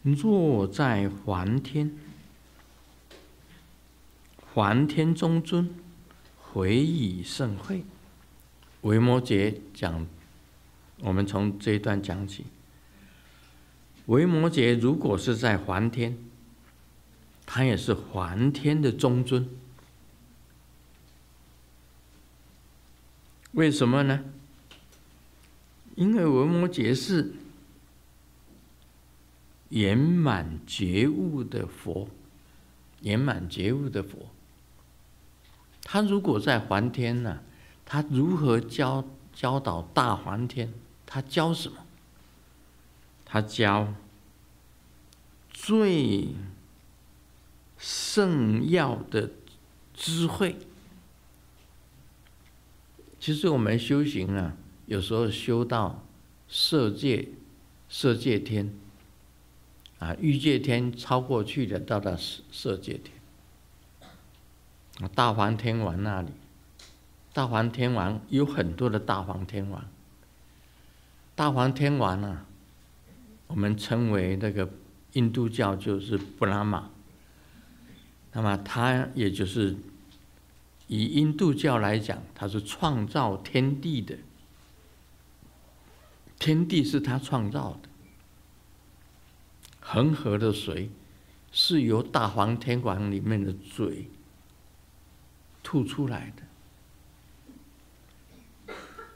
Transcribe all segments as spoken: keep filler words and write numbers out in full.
若在梵天，梵天中尊，回以盛会。维摩诘讲，我们从这一段讲起。维摩诘如果是在梵天，他也是梵天的中尊。为什么呢？因为维摩诘是圆满觉悟的佛，圆满觉悟的佛。他如果在梵天呢、啊，他如何教教导大梵天？他教什么？他教最圣要的智慧。其实我们修行啊，有时候修到色界、色界天啊，欲界天超过去的，到达色界天。大梵天王那里，大梵天王有很多的大梵天王。大梵天王啊，我们称为那个印度教就是布拉玛。那么他也就是以印度教来讲，他是创造天地的，天地是他创造的。恒河的水是由大梵天王里面的嘴吐出来的。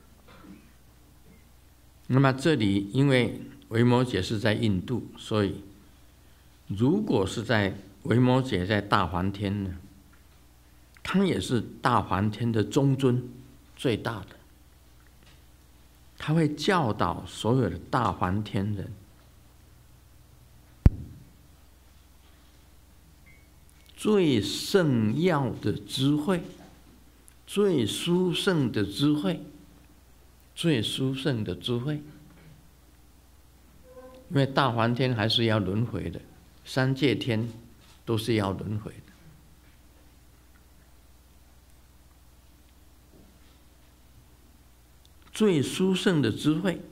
那么这里因为维摩诘是在印度，所以如果是在维摩诘在大梵天呢，他也是大梵天的中尊，最大的。他会教导所有的大梵天人最圣要的智慧，最殊胜的智慧，最殊胜的智慧。因为大梵天还是要轮回的，三界天都是要轮回的。最殊胜的智慧，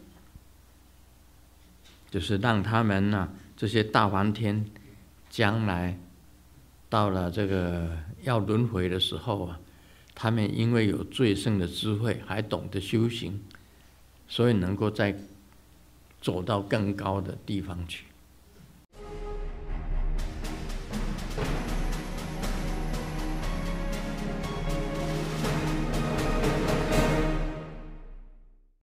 就是让他们呢、啊，这些大梵天将来到了这个要轮回的时候啊，他们因为有最胜的智慧，还懂得修行，所以能够再走到更高的地方去。